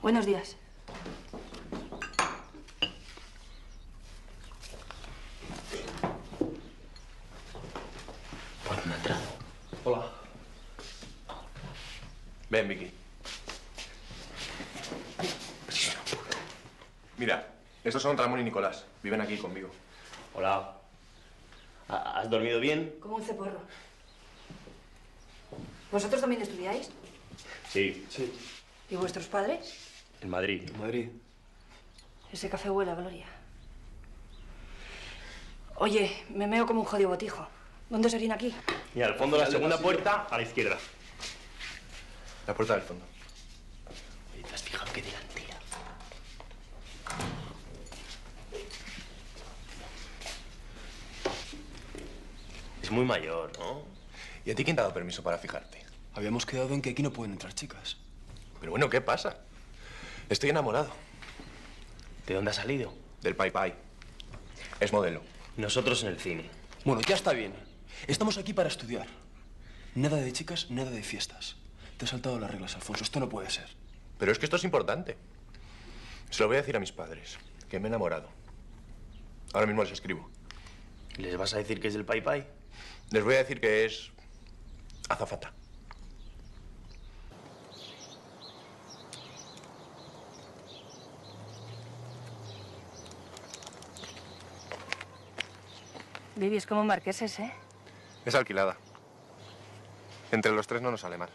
Buenos días. ¿Por no ha entrado? Hola. Ven, Vicky. Mira, estos son Ramón y Nicolás. Viven aquí conmigo. Hola. ¿Has dormido bien? Como un ceporro. ¿Vosotros también estudiáis? Sí. Sí. ¿Y vuestros padres? En Madrid. En Madrid. Ese café huele a gloria. Oye, me meo como un jodido botijo. ¿Dónde se orina aquí? Y al fondo la segunda puerta, a la izquierda. La puerta del fondo. ¿Te has fijado qué delantera? Es muy mayor, ¿no? ¿Y a ti quién te ha dado permiso para fijarte? Habíamos quedado en que aquí no pueden entrar chicas. Pero bueno, ¿qué pasa? Estoy enamorado. ¿De dónde ha salido? Del Pai Pai. Es modelo. Nosotros en el cine. Bueno, ya está bien. Estamos aquí para estudiar. Nada de chicas, nada de fiestas. Te has saltado las reglas, Alfonso. Esto no puede ser. Pero es que esto es importante. Se lo voy a decir a mis padres, que me he enamorado. Ahora mismo les escribo. ¿Les vas a decir que es del Pai Pai? Les voy a decir que es azafata. Vivi, es como marqueses, ¿eh? Es alquilada. Entre los tres no nos sale mal.